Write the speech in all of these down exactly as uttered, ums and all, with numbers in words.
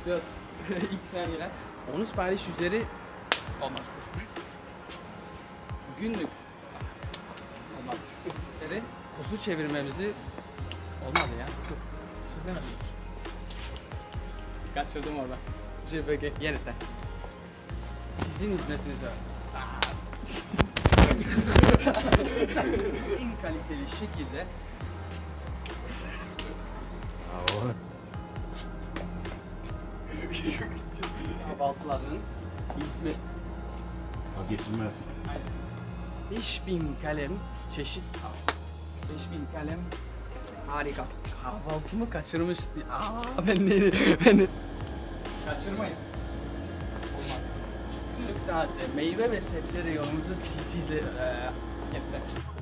Biraz ilk saniyeler. Onu sipariş üzeri olmaz. Günlük olmaz. Dedi, kuzu çevirmemizi olmadı ya. Kaçırdım orada. J B G yerinde. Sizin hizmetinize. En kaliteli şekilde kahvaltıların ismi vazgeçilmez. beş bin kalem çeşit. beş bin kalem harika. Kahvaltımı kaçırmış. Aa, ben ne ben ne kaçırmayın. Olmaz. Günlük taze meyve ve sebze reyonumuzu sizle eee yaptık.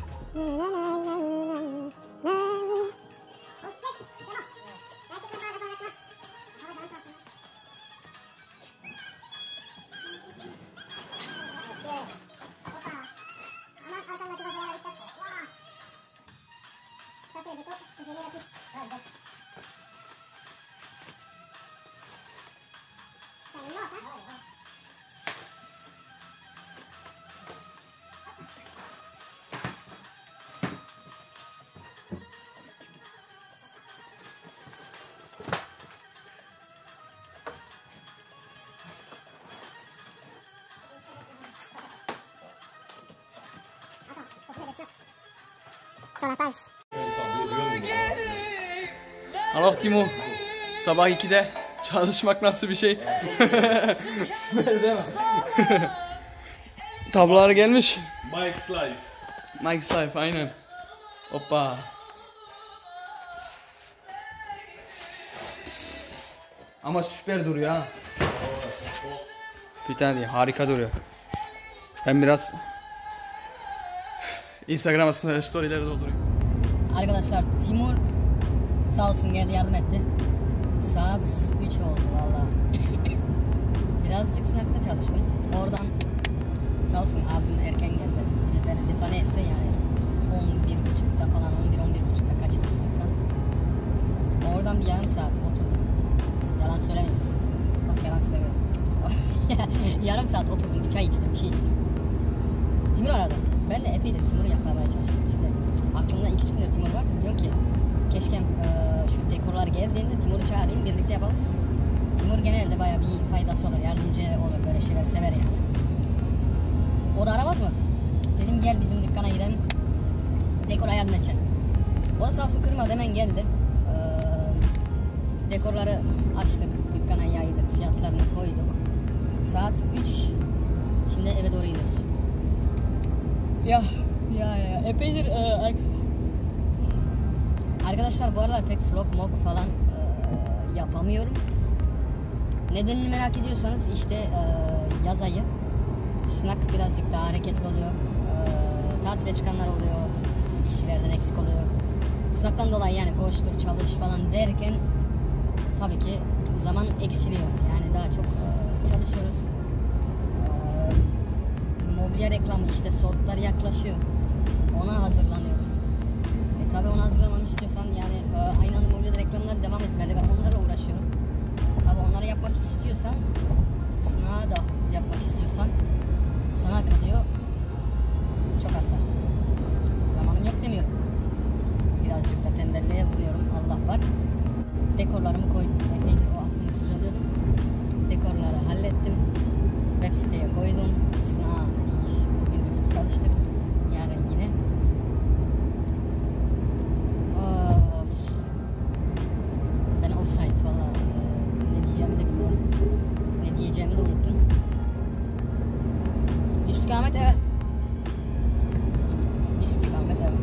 Salataj. Allah Timo, sabah ikide çalışmak nasıl bir şey? Değil mi? Tablolar gelmiş. Mike's Life. Mike's Life aynen. Hoppa. Ama süper duruyor ha. Bir tane değil, harika duruyor. Ben biraz Instagram storyleri dolduruyorum. Arkadaşlar Timur sağ olsun geldi yardım etti. Saat üç oldu valla. Birazcık sınavda çalıştım. Oradan sağ olsun abim erken geldi. Beni depane etti yani. on bir buçukta falan on bir on bir buçukta kaçtı sınavdan. Oradan bir yarım saat oturdum. Yalan söylemiyorum. Bak yalan söylemiyorum. Yarım saat oturdum, bir çay içtim, bir şey içtim. Timur aradı. Ben de epeydir Timur'u yakalamaya çalışıyorum. Şimdi aklımda iki üç gündür Timur var. Diyorum ki keşke e, şu dekorlar geldiğinde Timur'u çağırayım, birlikte yapalım. Timur genelde bayağı bir faydası olur, yardımcı olur, böyle şeyler sever yani. O da aramaz mı? Dedim gel bizim dükkana gidelim, dekora yardım edeceğim. O da sağ olsun kırmadı, hemen geldi. Ee, dekorları açtık, dükkana yaydık, fiyatlarını koyduk. Saat üç, şimdi eve doğru gidiyoruz. Ya ya ya epeydir e, arkadaşlar bu aralar pek vlog mog falan e, yapamıyorum. Nedenini merak ediyorsanız işte e, yaz ayı sınak birazcık daha hareketli oluyor. E, tatile çıkanlar oluyor, işçilerden eksik oluyor. Sınaktan dolayı yani koştur çalış falan derken tabii ki zaman eksiliyor. Yani daha çok e, çalışıyoruz. Mobilya reklamı işte soğuklar yaklaşıyor. Ona hazırlanıyorum. E tabi ona hazırlamamı istiyorsan yani e, aynı anda mobilya reklamları devam etmeli. Ben onlarla uğraşıyorum. Tabi onları yapmak istiyorsan, sınağı da yapmak istiyorsan sana kalıyor çok az zaman. Zamanım yok demiyorum. Birazcık da tembelliğe vuruyorum. Allah var. Dekorlarımı koydum. Epeydir o aklımı kurcalıyordum. Dekorları hallettim. Web siteye koydum. Sınağı çalıştık. Yarın yine. Of. Ben offside valla. Ne diyeceğimi de bilmiyorum. Ne diyeceğimi de unuttum. İstikamet evet. İstikamet evet.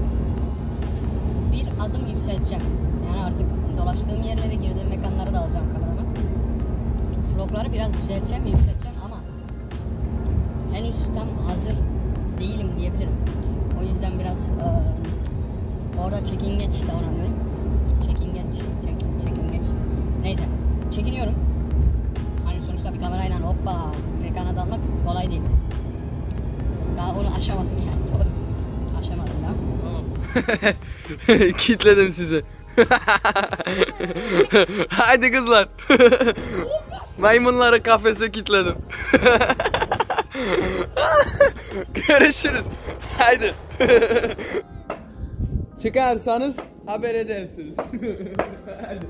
Bir adım yükselteceğim. Yani artık dolaştığım yerlere, girdiğim mekanlara da alacağım kameramı. Vlogları biraz düzelteceğim, yükselteceğim ama henüz tam hazır değilim diyebilirim. O yüzden biraz e, orada çekingeç davranıyorum. Çekingeç, çekin, çekingeç. Neyse, çekiniyorum. Hani sonuçta bir kamerayla hoppa mekana dalmak kolay değil. Daha onu aşamadım yani doğrusu. Aşamadım ya. Kitledim sizi. Haydi kızlar. Maymunları kafese kilitledim. Görüşürüz. Haydi. Çıkarsanız haber edersiniz. Hadi.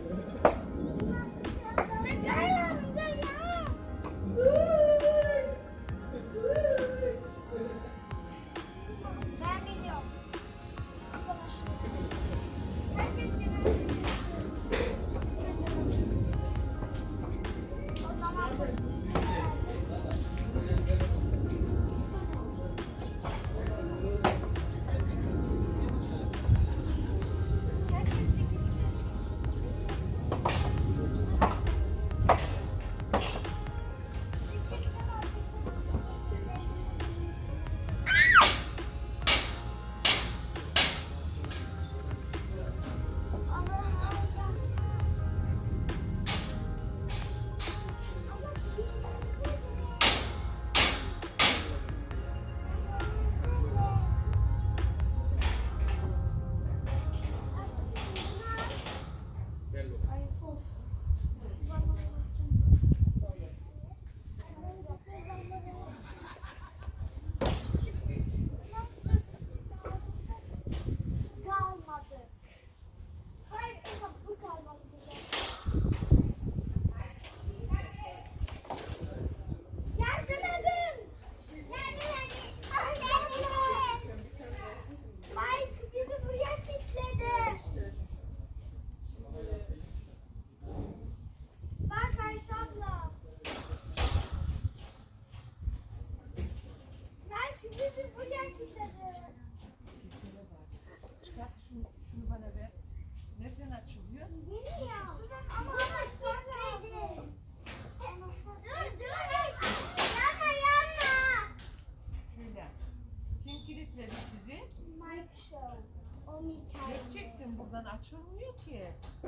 Gerçekten buradan açılmıyor ki.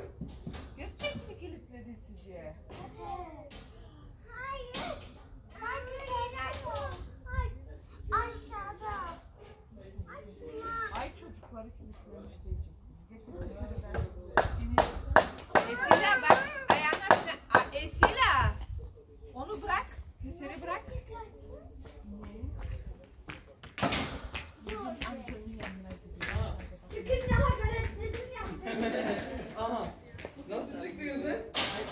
Gerçek mi kilitledi sizi? Evet. Hayır. Farklı şeyler var. Aşağıda. Açma. Ay çocukları kilitlemiş diyecek. Esila bak ayağına bile. Aa, Esila. Onu bırak. Esila bırak. Çıkınca haber etmedim ya. Aha. Nasıl çıktınız lan?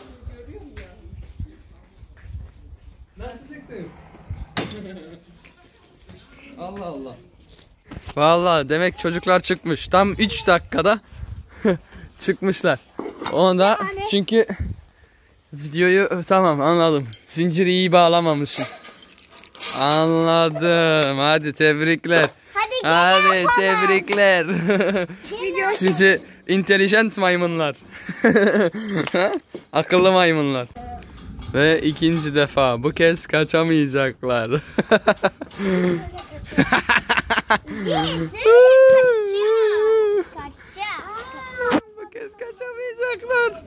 Nasıl çıktın? Allah Allah. Vallahi demek çocuklar çıkmış. Tam üç dakikada çıkmışlar. Onda çünkü videoyu tamam anladım. Zinciri iyi bağlamamışım. Anladım. Hadi tebrikler. Hadi gel. Hadi tebrikler. Video Sizi intelligent maymunlar. Akıllı maymunlar. Ve ikinci defa bu kez kaçamayacaklar. Bu kez kaçamayacaklar.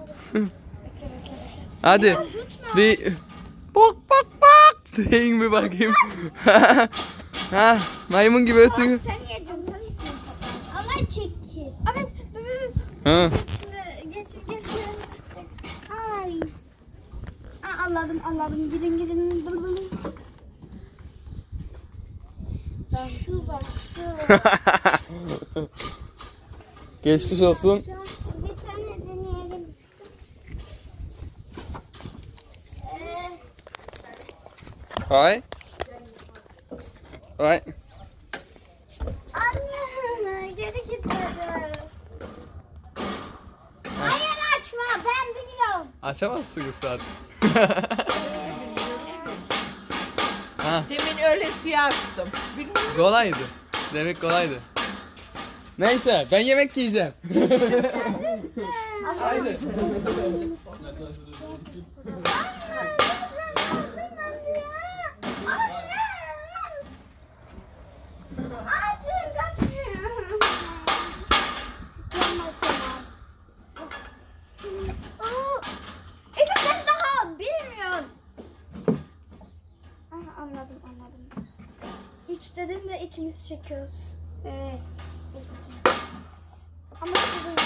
Hadi bir bak bak bak deyin bir bakayım. Ha, maymun gibi ötün. Sen yedin, sen istiyorsun. Allah çekil. Abi, Ha. geç, geç. Ay. Aa, anladım, anladım. Gidin, gidin. Şu bak, şu. Geçmiş olsun. Bir tane deneyelim. Ee, Hay. Hay. Anne, geri gitmedi. Hayır açma, ben biliyorum. Açamazsınız zaten. Ha, Demin öyle siyah açtım. Bilmiyorum. kolaydı. Demek kolaydı. Neyse ben yemek yiyeceğim. Haydi. Açın kapıyı. İki sen daha bilmiyorsun. Aha, anladım anladım. Üç dedin de ikimiz çekiyoruz. Evet. Ama şurayı.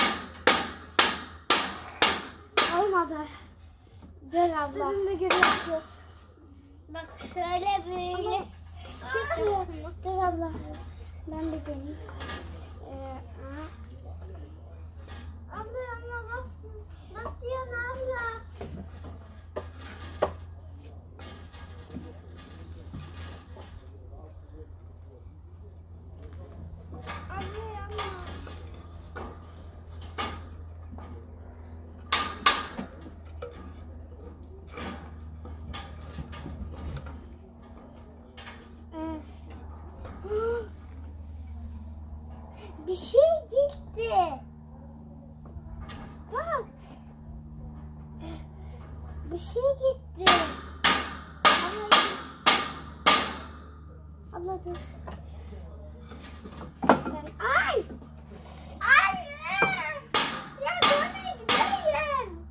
Olmadı. Gel abla. Seninle gerekiyor. Bak şöyle böyle. Çıkıyor. Dur abla. Ben de geleyim. Ee, abla abla bas. Basıyorsun abla. Abla yapma. Bir şey gitti. Bak. Bir şey gitti. Abla, abla dur. Ben, ay! Anne! Ya dönme gidelim.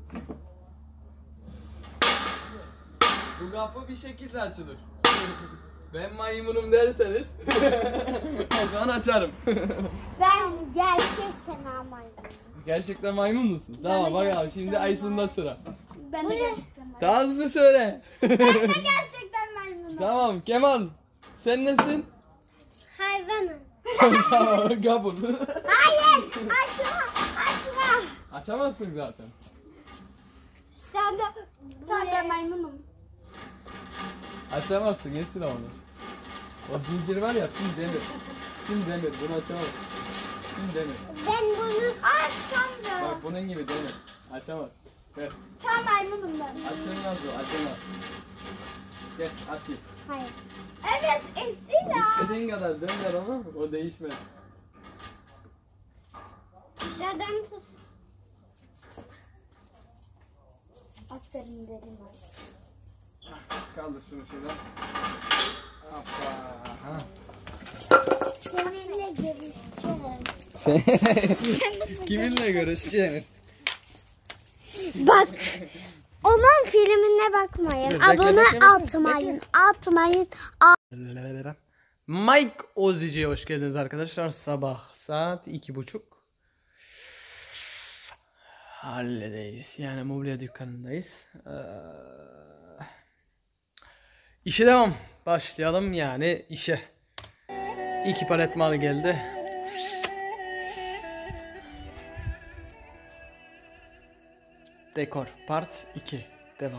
Bu kapı bir şekilde açılır. Ben maymunum derseniz o zaman açarım. Ben gerçekten amayım. Gerçekten maymun musun? Tamam bak abi şimdi Aysun'da sıra. Ben de gerçekten maymunum. Daha hızlı söyle. Ben de gerçekten maymunum. Tamam Kemal. Sen nesin? Hayvanım. Tamam kabul. Hayır! Açma! Açma! Açamazsın zaten. Sen de, sen de maymunum. Açamazsın yesin onu. O zincir var ya tüm demir. Tüm demir bunu açamaz. Tüm demir. Ben bunu açsam da. Bak bunun gibi demir. Açamaz. Ver. Tam maymunum ben. Açılmaz o açılmaz. Gel açayım. Hayır. Evet Esila. İstediğin kadar döner ama o değişmez. Şuradan tut. Aferin dedim abi. Kaldır şunu şuradan. Hoppa. Ha. Seninle görüşeceğim. Kiminle görüşeceğiz? Bak. Onun filmine bakmayın. Dur, bekle, Abone bekle, bekle, atmayın. Atmayın. Mike Ozici'ye hoş geldiniz arkadaşlar. Sabah saat iki buçuk. Halledeyiz. Yani mobilya dükkanındayız. Ee, işe devam. Başlayalım yani işe. İki palet mal geldi. Dekor part iki. Devam.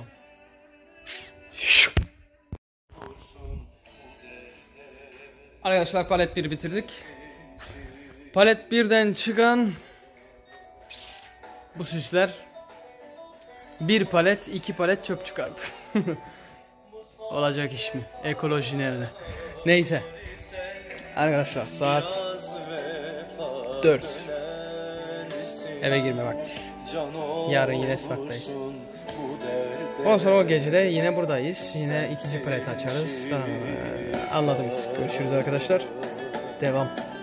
Arkadaşlar palet bir bitirdik. Palet birden çıkan bu süsler bir palet iki palet çöp çıkardı. Olacak iş mi? Ekoloji nerede? Neyse. Arkadaşlar saat dört. Eve girme vakti. Yarın yine staktayız. Ondan sonra o gece de yine buradayız. Yine ikinci paleti açarız. Tamam. Anladınız. Görüşürüz arkadaşlar. Devam.